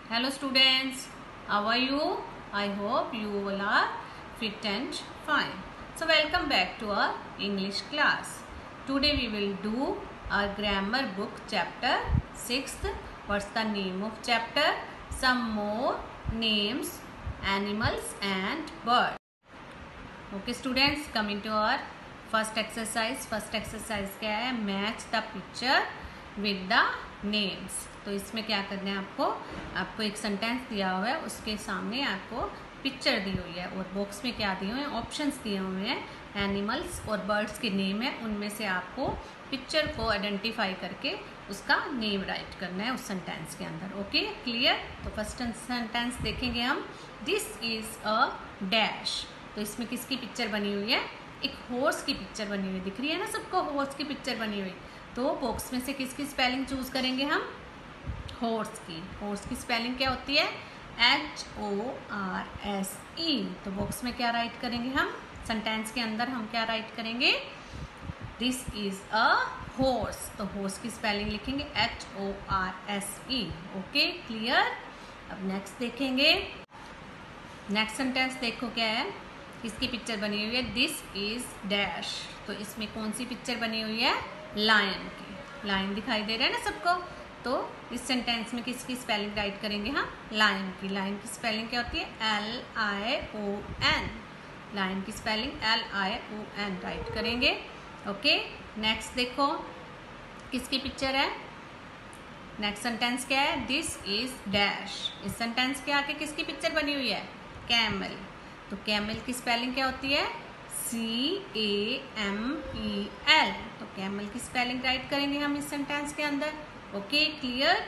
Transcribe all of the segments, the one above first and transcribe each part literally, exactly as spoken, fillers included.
Hello students, how are you? I hope you all are fit and fine. So welcome back to our English class. Today we will do our grammar book chapter sixth. What's the name of chapter? Some more names, animals and birds. Okay students, coming to our first exercise. First exercise क्या है? Match the picture with the names. तो इसमें क्या करना है आपको आपको एक सेंटेंस दिया हुआ है, उसके सामने आपको पिक्चर दी हुई है और बॉक्स में क्या दिए हुए हैं, ऑप्शंस दिए हुए हैं, एनिमल्स और बर्ड्स के नेम है, उनमें से आपको पिक्चर को आइडेंटिफाई करके उसका नेम राइट करना है उस सेंटेंस के अंदर. Okay, clear? तो फर्स्ट सेंटेंस देखेंगे हम. This is a dash. तो इसमें किसकी पिक्चर बनी हुई है? एक हॉर्स की पिक्चर बनी हुई दिख रही है ना सबको, हॉर्स की पिक्चर बनी हुई. तो बॉक्स में से किसकी स्पेलिंग चूज करेंगे हम? हॉर्स की. हॉर्स की स्पेलिंग क्या होती है? H O R S E. तो बॉक्स में क्या राइट करेंगे हम? सेंटेंस के अंदर हम क्या राइट करेंगे? This is a horse. तो हॉर्स की स्पेलिंग लिखेंगे H O R S E. Okay, clear? अब नेक्स्ट देखेंगे. नेक्स्ट सेंटेंस देखो क्या है, किसकी पिक्चर बनी हुई है? This is dash. तो इसमें कौन सी पिक्चर बनी हुई है? लायन की. लायन दिखाई दे रहा है ना सबको. तो इस सेंटेंस में किसकी स्पेलिंग राइट करेंगे हम? लायन की. लायन की स्पेलिंग क्या होती है? L I O N. Lion की spelling L I O N write करेंगे. ओके, नेक्स्ट देखो किसकी पिक्चर है. नेक्स्ट सेंटेंस क्या है? This is dash. इस सेंटेंस के आगे किसकी पिक्चर बनी हुई है? कैमल. तो कैमल की स्पेलिंग क्या होती है? C A M E L. तो कैमल की स्पेलिंग राइट करेंगे हम इस सेंटेंस के अंदर. Okay, clear?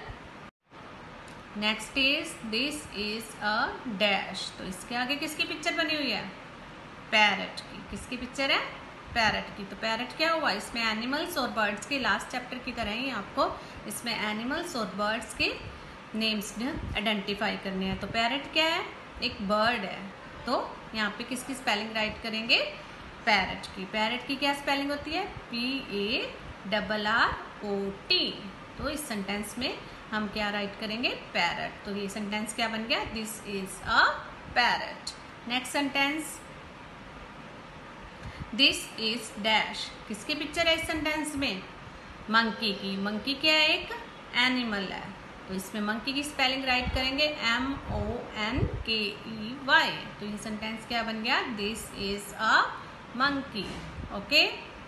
Next is this is a dash. तो इसके आगे किसकी पिक्चर बनी हुई है? पैरट की. किसकी पिक्चर है? पैरट की. तो पैरट क्या हुआ? इसमें एनिमल्स और बर्ड्स के लास्ट चैप्टर की तरह ही आपको इसमें एनिमल्स और बर्ड्स के नेम्स आइडेंटिफाई करने हैं. तो पैरट क्या है? एक बर्ड है. तो यहाँ पे किसकी स्पेलिंग राइट करेंगे? पैरट की. पैरट की क्या स्पेलिंग होती है? P A double R O T. तो इस सेंटेंस में हम क्या राइट करेंगे? पैरट. तो ये सेंटेंस क्या बन गया? This is a parrot. Next sentence, this is dash. किसकी पिक्चर है इस सेंटेंस में? मंकी की. मंकी क्या है? एक एनिमल है. तो इसमें मंकी की स्पेलिंग राइट करेंगे M O N K E Y. तो ये सेंटेंस क्या बन गया? This is a monkey. Okay,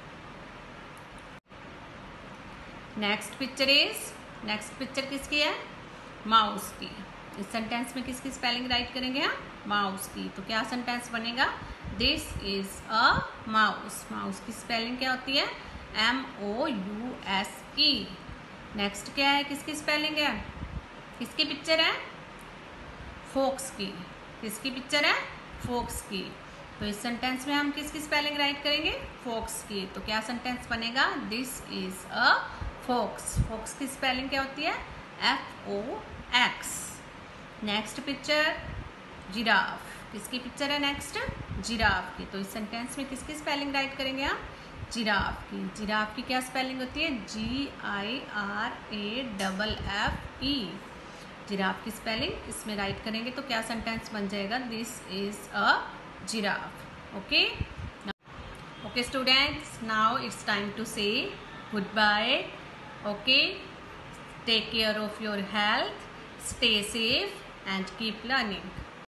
next picture is next picture किसकी है? माउस की. इस सेंटेंस में किसकी स्पेलिंग राइट करेंगे हम? माउस की. तो क्या सेंटेंस बनेगा? This is a mouse. Mouse की स्पेलिंग क्या होती है? M O U S E. Next क्या है? किसकी स्पेलिंग है? किसकी पिक्चर है? फॉक्स की. किसकी पिक्चर है? फॉक्स की. तो इस सेंटेंस में हम किसकी स्पेलिंग राइट करेंगे? फॉक्स की. तो क्या सेंटेंस बनेगा? This is a fox. Fox की स्पेलिंग क्या होती है? F O X. Next picture giraffe. किसकी पिक्चर है नेक्स्ट? जिराफ की. तो इस सेंटेंस में किसकी स्पेलिंग राइट करेंगे हम? जिराफ की. जिराफ की क्या स्पेलिंग होती है? G I R A double F E. Giraffe की स्पेलिंग इसमें राइट करेंगे तो क्या सेंटेंस बन जाएगा? This is a giraffe. Okay, okay students, now it's time to say goodbye. Okay, take care of your health, stay safe and keep learning.